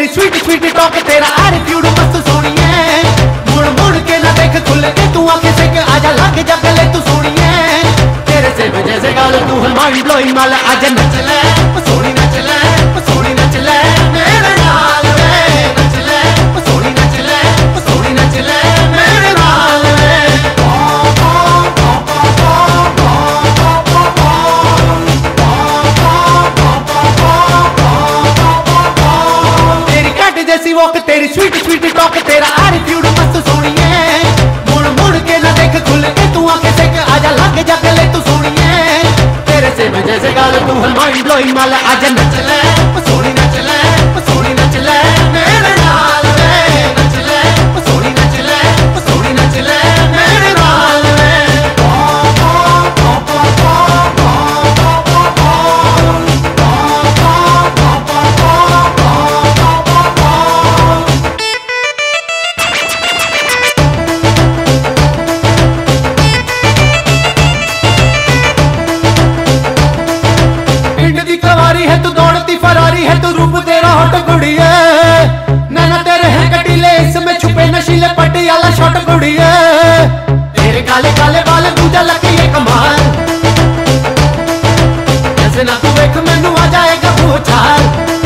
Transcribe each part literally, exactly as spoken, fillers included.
Sweet sweet talk तेरा attitude मस्त सोनिए। मुड़ मुड़ के ना देख खुल के तू आंखें से के आजा लग जा गले तू सोनिए। तेरे से वजह से गाल तू है माइंड ब्लोइंग माल आजा नच ले सोनी नच ले सोनी नच ले मेरे नाल वे नच ले सोनी नच ले सोनी नच ले मेरे नाल वे। तेरी कट जैसी वॉक तेरी स्वीट स्वीट टॉक तेरा एटीट्यूड मस्त सोनिए। मुड़ मुड़ के ना देख खुल के तू आंखें से के आजा लग जा गले तू सोनिए। तेरे से वजह से गाल तू है माइंड ब्लोइंग माल आजा नच ले सोनी नच ले सोनी नच ले मेरे नाल वे नच ले सोनी नच ले सोनी नच ले मेरे नाल वे। है तू दौड़ती फरारी है तू रूप तेरा हॉट कुड़ी है। नैना तेरे हैं कटीले इसमें छुपे नशीले पटियाला शॉट कुड़ी है। तेरे काले काले बाल दूजा लगे ये कमाल जैसे ना तू देख मैनू आ जाएगा भूचाल।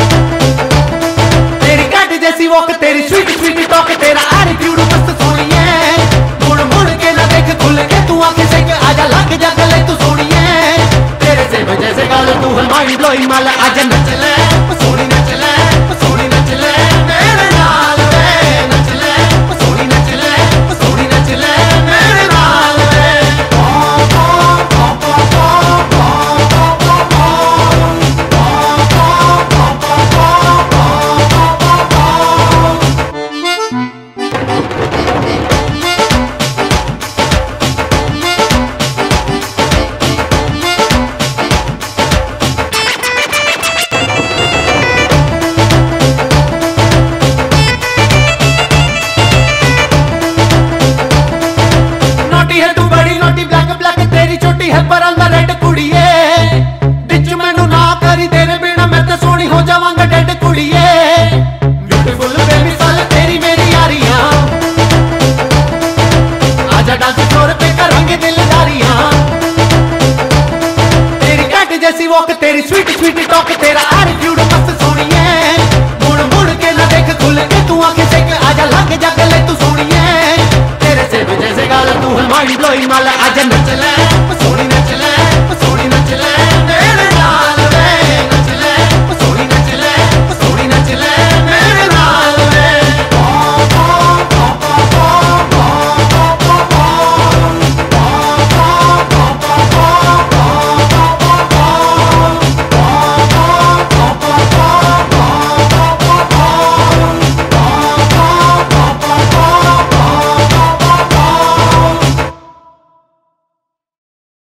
तेरी कैट जैसी वॉक तेरी स्वीट स्वीट टॉक तेरा एटीट्यूड मस्त सोनिए। मुड़ मुड़ के ना देख खुल के तू आंखें से के आजा लग जा गले तू सोनिए। तेरे से वजह से गाल तू है माइंड ब्लोइंग माल आजा नच ले सोनी नच ले सोनी नच ले मेरे नाल वे नच ले सोनी नच ले सोनी नच ले मेरे नाल वे। छोटी है पर अंदर रेड कुड़िए बिच मैनू ना करी तेरे बिना मैं तो सोनी हो जावांगा डेड कुड़िए। ब्यूटीफुल बेमिसाल तेरी मेरी यारियां आजा डांस फ्लोर पे करेंगे दिलदारियां। तेरी कैट जैसी वॉक तेरी स्वीट स्वीट टॉक तेरा एटीट्यूड मस्त सोनिए। मुड़ मुड़ के ना देख खुल के तू आंखें से के आजा लग जा गले तू सोनिए। तेरे से वजह से गाल तू है माइंड ब्लोइंग माल आजा नच ले